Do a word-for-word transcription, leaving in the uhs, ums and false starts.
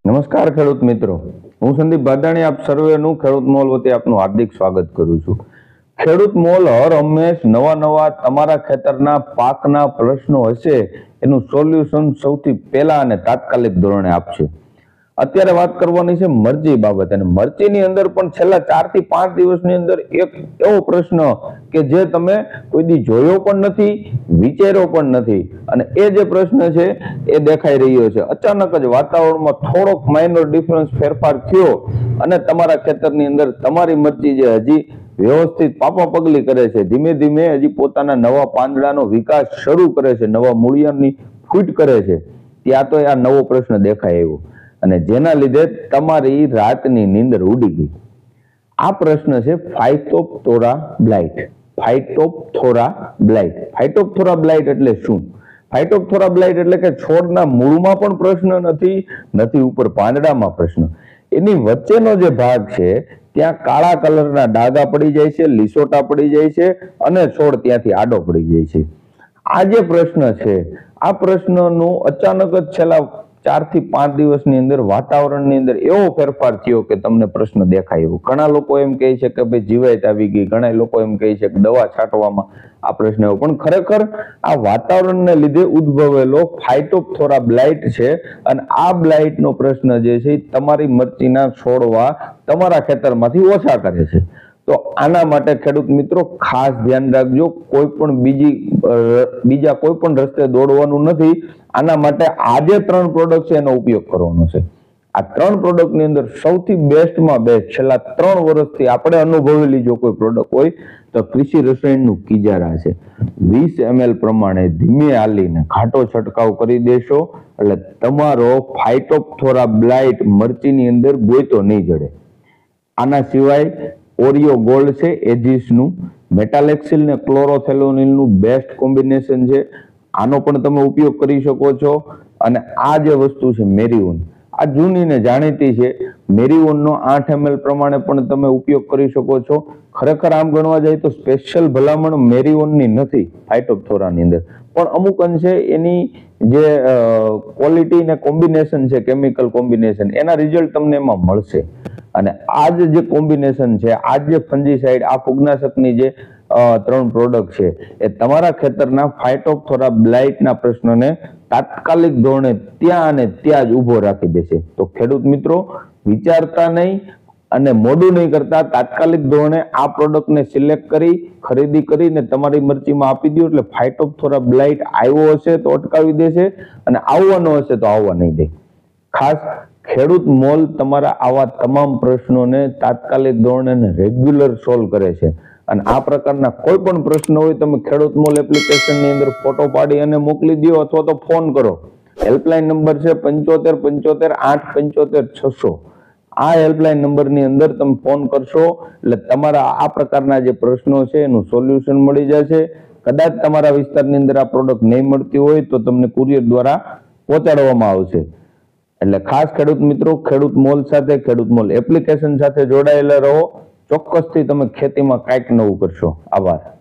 નમસ્કાર ખેડૂત મિત્રો, હું સંદીપ બાદાણી આપ સર્વેનું ખેડૂત મોલ વતી આપનું હાર્દિક સ્વાગત કરું છું। ખેડૂત મોલ હર હંમેશ નવા નવા તમારા ખેતરના પાકના પ્રશ્નો હશે એનું સોલ્યુશન સૌથી પહેલા અને તાત્કાલિક ધોરણે આપશે। અત્યારે વાત કરવાની છે મરચી બાબત, અને મરચીની અંદર પણ છેલ્લા ચાર થી પાંચ દિવસની અંદર એક એવો પ્રશ્ન કે જે તમે કોઈ દી જોયો પણ નથી, વિચાર્યો પણ નથી, અને એ જે પ્રશ્ન છે એ દેખાઈ રહ્યો છે। અચાનક જ વાતાવરણમાં થોડોક માઇનોર ડિફરન્સ ફેરફાર થયો અને તમારા ખેતરની અંદર તમારી મરચી જે હજી વ્યવસ્થિત પાપા પગલી કરે છે, ધીમે ધીમે હજી પોતાના નવા પાંદડાનો વિકાસ શરૂ કરે છે, નવા મૂળિયાની ફૂટ કરે છે, ત્યાં તો આ નવો પ્રશ્ન દેખાય આવ્યો અને જેના લીધે તમારી રાતની નીંદર ઉડી ગઈ। આ પ્રશ્ન છે phytophthora blight. Phytophthora blight phytophthora blight એટલે શું? ફાઇટોપ્થોરા બ્લાઇટ એટલે કે છોડના મૂળમાં પણ પ્રશ્ન નથી, નથી ઉપર પાંદડામાં પ્રશ્ન, એની વચ્ચેનો જે ભાગ છે ત્યાં કાળા કલરના ડાઘા પડી જાય છે, લીસોટા પડી જાય છે અને છોડ ત્યાંથી આડો પડી જાય છે। આ જે પ્રશ્ન છે આ પ્રશ્નનું અચાનક જ છેલ્લા ચાર થી પાંચ દિવસની અંદર વાતાવરણની અંદર એવો ફેરફાર થયો કે તમને પ્રશ્ન દેખાય। ઘણા લોકો એમ કહે છે કે ભાઈ જીવાત આવી ગઈ, ઘણા લોકો એમ કહે છે કે દવા છાંટવામાં આ પ્રશ્ન આવ્યો, પણ ખરેખર આ વાતાવરણને લીધે ઉદ્ભવેલો ફાઇટોપ્થોરા બ્લાઇટ છે અને આ બ્લાઇટનો પ્રશ્ન જે છે તમારી મરચીના છોડવા તમારા ખેતરમાંથી ઓછા કરે છે। તો આના માટે ખેડૂત મિત્રો ખાસ ધ્યાન રાખજો, કોઈ પણ બીજી બીજા કોઈ પણ રસ્તે દોડવાનું નથી। આના માટે આ જે ત્રણ પ્રોડક્ટ છે એનો ઉપયોગ કરવાનો છે। આ ત્રણ પ્રોડક્ટની અંદર સૌથી બેસ્ટમાં બેસ્ટ છેલ્લા ત્રણ વર્ષથી આપણે અનુભવેલી જો કોઈ પ્રોડક્ટ હોય તો કૃષિ રસાયણનું કિજારા છે। વીસ એમએલ પ્રમાણે ધીમે હાલીને ઘાટો છંટકાવ કરી દેશો એટલે તમારો ફાઇટોપ્થોરા બ્લાઇટ મરચીની અંદર ગોઈતો નહીં જડે। આના સિવાય ઓરિયો ગોલ્ડ છે, એજીસનું, મેટાલેક્સિલ ને ક્લોરોથેલોનિલનું બેસ્ટ કોમ્બિનેશન છે, આનો પણ તમે ઉપયોગ કરી શકો છો। અને આ જે વસ્તુ છે મેરીઓન, આ જૂની ને જાણીતી છે, મેરીઓનનો આઠ એમએલ પ્રમાણે પણ તમે ઉપયોગ કરી શકો છો। ખરેખર આમ ગણવા જાય તો સ્પેશિયલ ભલામણ મેરીઓનની નથી ફાઇટોપ્થોરાની અંદર, પણ અમુક અંશે એની જે ક્વોલિટી ને કોમ્બિનેશન છે, કેમિકલ કોમ્બિનેશન, એના રિઝલ્ટ તમને એમાં મળશે। અને આ જે કોમ્બિનેશન છે, આ જે ફંજીસાઇડ, આ ફૂગનાશકની જે ત્રણ પ્રોડક્ટ છે એ તમારા ખેતરના ફાઇટોપ્થોરા બ્લાઇટના પ્રશ્નને તાત્કાલિક ધોરણે ત્યાં અને ત્યાં જ ઉભો રાખી દેશે। તો ખેડૂત મિત્રો વિચારતા નહીં અને મોડું નહીં કરતા તાત્કાલિક ધોરણે આ પ્રોડક્ટને સિલેક્ટ કરી ખરીદી કરીને તમારી મરચીમાં આપી દો, એટલે ફાઇટોપ્થોરા બ્લાઇટ આવ્યો હશે તો અટકાવી દેશે અને આવવાનો હશે તો આવવા નહીં દે। ખાસ ખેડૂત મોલ તમારા આવા તમામ પ્રશ્નોને તાત્કાલિક ધોરણે રેગ્યુલર સોલ્વ કરે છે અને આ પ્રકારના કોઈ પણ પ્રશ્ન હોય તમે ખેડૂત મોલ એપ્લિકેશનની અંદર ફોટો પાડી અને મોકલી દો અથવા તો ફોન કરો। હેલ્પલાઇન નંબર છે પંચોતેર પંચોતેર આઠ પંચોતેર છસો। આ હેલ્પલાઇન નંબરની અંદર તમે ફોન કરશો એટલે તમારા આ પ્રકારના જે પ્રશ્નો છે એનું સોલ્યુશન મળી જશે। કદાચ તમારા વિસ્તારની અંદર આ પ્રોડક્ટ નહીં મળતી હોય તો તમને કુરિયર દ્વારા પહોંચાડવામાં આવશે। એટલે ખાસ ખેડૂત મિત્રો ખેડૂત મોલ સાથે, ખેડૂત મોલ એપ્લિકેશન સાથે જોડાયેલા રહો, ચોક્કસથી તમે ખેતીમાં કાંઈક નવું કરશો। આભાર।